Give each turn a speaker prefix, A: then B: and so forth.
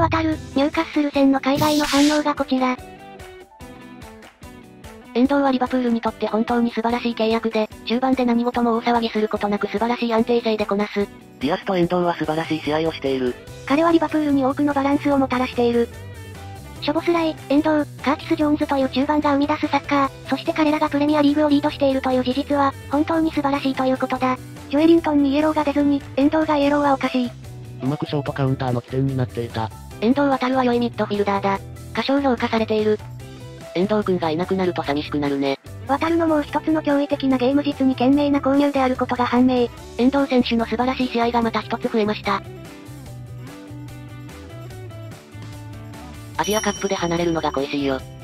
A: 渡る、ニューカッスル戦の海外の反応がこちら。
B: 遠藤はリバプールにとって本当に素晴らしい契約で、中盤で何事も大騒ぎすることなく素晴らしい安定性でこなす。
C: ディアスと遠藤は素晴らしい試合をしている。
A: 彼はリバプールに多くのバランスをもたらしている。ショボスライ、遠藤、カーティス・ジョーンズという中盤が生み出すサッカー、そして彼らがプレミアリーグをリードしているという事実は、本当に素晴らしいということだ。ジョエリントンにイエローが出ずに、遠藤がイエローはおかしい。
C: うまくショートカウンターの起点になっていた。
B: 遠藤航は良いミッドフィルダーだ。過小評価されている。遠藤くんがいなくなると寂しくなるね。
A: 渡るのもう一つの驚異的なゲーム実に賢明な購入であることが判明。
B: 遠藤選手の素晴らしい試合がまた一つ増えました。アジアカップで離れるのが恋しいよ。